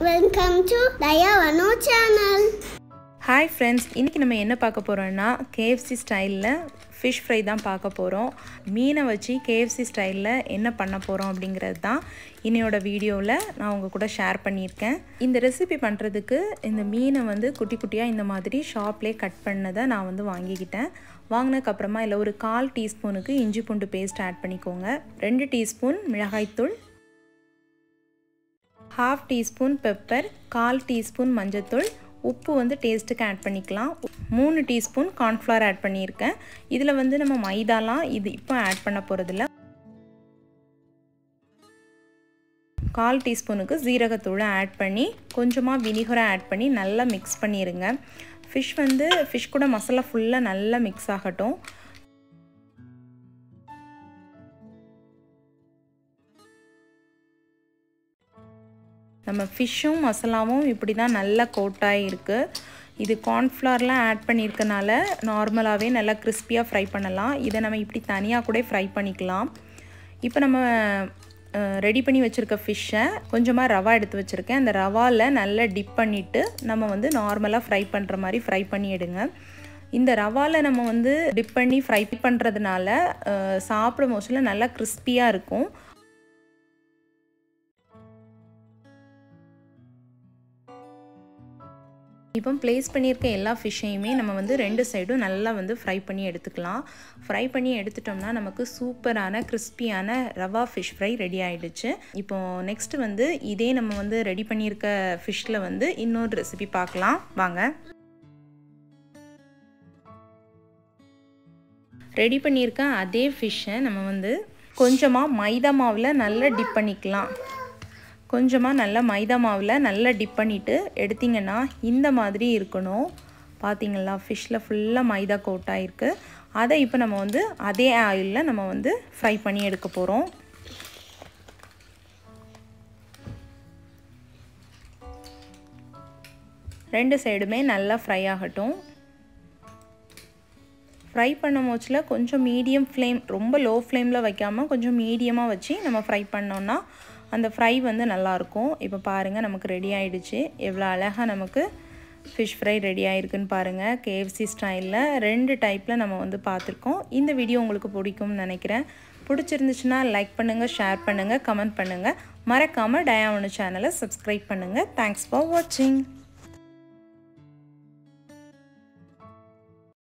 Welcome to Dayavanu channel. Hi friends, இன்னைக்கு நம்ம என்ன பார்க்க போறோம்னா KFC ஸ்டைல்ல fish fry தான் பார்க்க போறோம். மீனை வச்சு KFC ஸ்டைல்ல என்ன பண்ண போறோம் அப்படிங்கிறது தான் இன்னையோட வீடியோல நான் உங்க கூட ஷேர் பண்ணியிருக்கேன். இந்த ரெசிபி பண்றதுக்கு இந்த மீனை வந்து குட்டி குட்டியா இந்த மாதிரி ஷாப்லயே கட் பண்ணதை நான் வந்து வாங்கிக்கிட்டேன். வாங்குனதுக்கு அப்புறமா இல்ல ஒரு 1/4 டீஸ்பூனுக்கு இஞ்சி பூண்டு பேஸ்ட் ஆட் பண்ணிக்கோங்க. 2 டீஸ்பூன் மிளகாய் தூள், 1/2 டீஸ்பூன் பெப்பர், 1/4 டீஸ்பூன் மஞ்சள், உப்பு வந்து டேஸ்ட்டுக்கு ஆட் பண்ணிக்கலாம். 3 டீஸ்பூன் கார்ன்ஃப்ளவர் ஆட் பண்ணியிருக்கேன். இதில் வந்து நம்ம மைதாலாம் இது இப்போ ஆட் பண்ண போகிறதில்ல. 1/4 டீஸ்பூனுக்கு ஜீரகத்தூளை ஆட் பண்ணி கொஞ்சமாக வினிகரை ஆட் பண்ணி நல்லா மிக்ஸ் பண்ணிடுங்க. ஃபிஷ் கூட மசாலா ஃபுல்லாக நல்லா மிக்ஸ் ஆகட்டும். நம்ம ஃபிஷ்ஷும் மசாலாவும் இப்படி தான் நல்லா கோட்டாகி இருக்குது. இது கார்ன்ஃப்ளவர்லாம் ஆட் பண்ணியிருக்கனால நார்மலாகவே நல்லா கிறிஸ்பியாக ஃப்ரை பண்ணலாம். இதை நம்ம இப்படி தனியாக கூட ஃப்ரை பண்ணிக்கலாம். இப்போ நம்ம ரெடி பண்ணி வச்சுருக்க ஃபிஷ்ஷை கொஞ்சமாக ரவா எடுத்து வச்சுருக்கேன். அந்த ரவாவில் நல்லா டிப் பண்ணிவிட்டு நம்ம வந்து நார்மலாக ஃப்ரை பண்ணுற மாதிரி ஃப்ரை பண்ணி எடுங்க. இந்த ரவாவில் நம்ம வந்து டிப் பண்ணி ஃப்ரை பண்ணுறதுனால சாப்பிடும் போதுல நல்லா கிறிஸ்பியாக இருக்கும். இப்போ ப்ளேஸ் பண்ணியிருக்க எல்லா ஃபிஷ்ஷையுமே நம்ம வந்து 2 சைடும் நல்லா வந்து ஃப்ரை பண்ணி எடுத்துக்கலாம். ஃப்ரை பண்ணி எடுத்துட்டோம்னா நமக்கு சூப்பரான கிறிஸ்பியான ரவா ஃபிஷ் ஃப்ரை ரெடி ஆகிடுச்சு. இப்போது நெக்ஸ்ட்டு வந்து இதே நம்ம வந்து ரெடி பண்ணியிருக்க ஃபிஷ்ஷில் வந்து இன்னொரு ரெசிபி பார்க்கலாம் வாங்க. ரெடி பண்ணியிருக்க அதே ஃபிஷ்ஷை நம்ம வந்து கொஞ்சமாக மைதா மாவில் நல்லா டிப் பண்ணிக்கலாம். கொஞ்சமாக நல்லா மைதா மாவில் நல்லா டிப் பண்ணிவிட்டு எடுத்திங்கன்னா இந்த மாதிரி இருக்கணும். பார்த்திங்களா, ஃபிஷ்ஷில் ஃபுல்லாக மைதா கோட்டாக இருக்குது. அதை இப்போ நம்ம வந்து அதே ஆயிலில் நம்ம வந்து ஃப்ரை பண்ணி எடுக்க போகிறோம். ரெண்டு சைடுமே நல்லா ஃப்ரை ஆகட்டும். ஃப்ரை பண்ணும் போச்சில் கொஞ்சம் மீடியம் ஃப்ளேம், ரொம்ப லோ ஃப்ளேமில் வைக்காமல் கொஞ்சம் மீடியமாக வச்சு நம்ம ஃப்ரை பண்ணோன்னா அந்த ஃப்ரை வந்து நல்லாயிருக்கும். இப்போ பாருங்கள் நமக்கு ரெடி ஆகிடுச்சு. எவ்வளோ அழகாக நமக்கு ஃபிஷ் ஃப்ரை ரெடி ஆகிருக்குன்னு பாருங்கள். KFC ஸ்டைலில் 2 டைப்பில் நம்ம வந்து பார்த்துருக்கோம். இந்த வீடியோ உங்களுக்கு பிடிக்கும்னு நினைக்கிறேன். பிடிச்சிருந்துச்சுன்னா லைக் பண்ணுங்கள், ஷேர் பண்ணுங்கள், கமெண்ட் பண்ணுங்கள். மறக்காமல் டயாவனு சேனலை சப்ஸ்கிரைப் பண்ணுங்கள். தேங்க்ஸ் ஃபார் வாட்சிங்.